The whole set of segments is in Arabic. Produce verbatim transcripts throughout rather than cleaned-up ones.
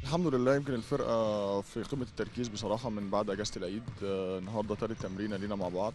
الحمد لله. يمكن الفرقة في قمة التركيز بصراحة من بعد أجازة العيد. آه، النهاردة تالت تمرينة لينا مع بعض.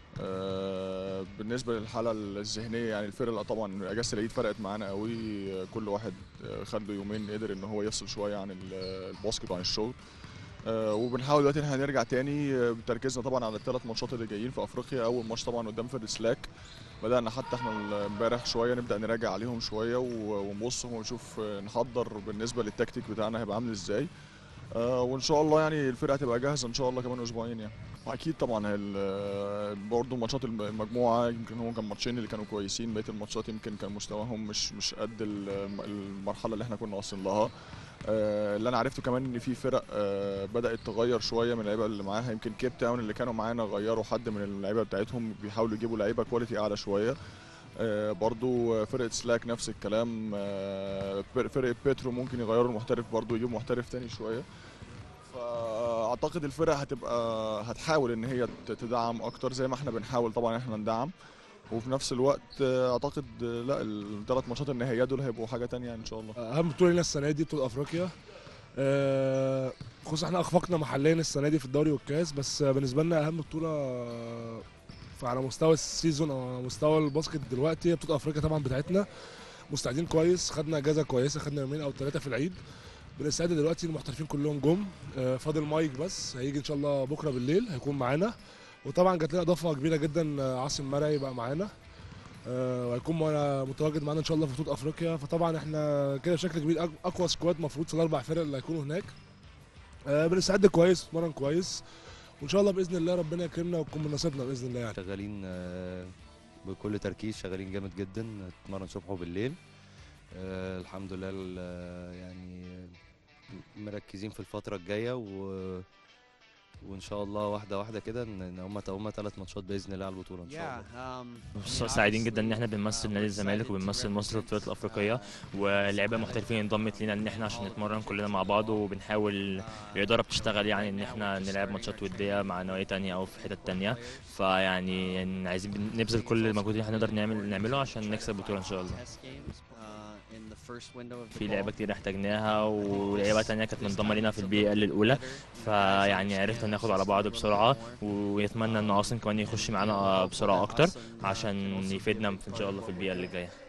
آه، بالنسبة للحالة الذهنية يعني الفرقة طبعا أجازة العيد فرقت معانا قوي. آه، كل واحد آه، خد له يومين قدر إن هو يفصل شوية عن ال- الباسكت وعن الشغل. آه، وبنحاول دلوقتي ان احنا نرجع تاني. آه، بتركيزنا طبعا على الثلاث ماتشات اللي جايين في افريقيا. اول ماتش طبعا قدام فريق سلاك، بدأنا حتى احنا امبارح شويه نبدأ نراجع عليهم شويه و- ونبص ونشوف، آه، نحضر بالنسبه للتكتيك بتاعنا هيبقى عامل ازاي. آه، وان شاء الله يعني الفرقه هتبقى جاهزه ان شاء الله كمان اسبوعين يعني. واكيد طبعا ال- برضه ماتشات الم- المجموعه يمكن هو كان ماتشين اللي كانوا كويسين، بقيه الماتشات يمكن كان مستواهم مش مش قد ال- المرحله اللي احنا كنا واصلين لها. آه، اللي انا عرفته كمان ان في فرق آه، بدات تغير شويه من اللعيبه اللي معاها. يمكن كيب تاون اللي كانوا معانا غيروا حد من اللعيبه بتاعتهم، بيحاولوا يجيبوا لعيبه كواليتي اعلى شويه. آه، برضو فرقه سلاك نفس الكلام. آه، فرقه بيترو ممكن يغيروا المحترف برضو يجيبوا محترف تاني شويه. فاعتقد الفرق هتبقى هتحاول ان هي تدعم اكتر زي ما احنا بنحاول طبعا احنا ندعم. وفي نفس الوقت آه، اعتقد آه، لا الثلاث ماتشات النهائيه دول هيبقوا حاجه تانية يعني ان شاء الله. اهم بطوله لنا السنه دي بطوله افريقيا. آه، خصوصا احنا اخفقنا محليا السنه دي في الدوري والكاس، بس بالنسبه لنا اهم بطوله آه، على مستوى السيزون او على مستوى الباسكت دلوقتي هي بطوله افريقيا طبعا بتاعتنا. مستعدين كويس، خدنا اجازه كويسه، خدنا يومين او ثلاثه في العيد. بنستعد دلوقتي، المحترفين كلهم جم. آه، فاضل مايك بس هيجي ان شاء الله بكره بالليل هيكون معانا. وطبعا جات لنا اضافه كبيره جدا، آه، عاصم مرعي بقى معانا. آه، وهيكون معانا متواجد معانا ان شاء الله في بطوله افريقيا. فطبعا احنا كده بشكل كبير أق- اقوى سكواد مفروض في الاربع فرق اللي هيكونوا هناك. آه، بنستعد كويس، نتمرن كويس، وان شاء الله باذن الله ربنا يكرمنا وتكون من نصيبنا باذن الله يعني. شغالين آه، بكل تركيز، شغالين جامد جدا، نتمرن صبح وبالليل. آه، الحمد لله. ال- يعني مركزين في الفترة الجاية و... وإن شاء الله واحدة واحدة كده إن إن هما هما ثلاث ماتشات بإذن الله على البطولة إن شاء الله. سعيدين جدا ان احنا بنمثل نادي الزمالك وبنمثل مصر في البطولات الافريقيه، واللعيبه محترفين انضمت لينا ان احنا عشان نتمرن كلنا مع بعض، وبنحاول الاداره بتشتغل يعني ان احنا نلعب ماتشات وديه مع نوادي تانية او في حتت تانية. فيعني عايزين نبذل كل المجهود اللي احنا نقدر نعمل نعمله عشان نكسب البطوله ان شاء الله. في لعيبه كتير احتاجناها ولعيبه تانية كانت منضمه لينا في البي ال الاولى، فيعني عرفنا ناخد على بعض بسرعه، ونتمنى ان عاصم كمان يخش معانا بسرعه اكتر عشان يفيدنا ان شاء الله في البيئه اللي جايه.